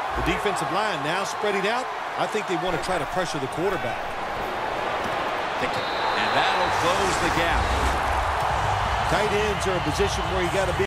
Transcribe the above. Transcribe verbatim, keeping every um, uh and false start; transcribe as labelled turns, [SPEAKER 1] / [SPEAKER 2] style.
[SPEAKER 1] The defensive line now spreading out. I think they want to try to pressure the quarterback.
[SPEAKER 2] And that'll close the gap.
[SPEAKER 1] Tight ends are a position where you got to be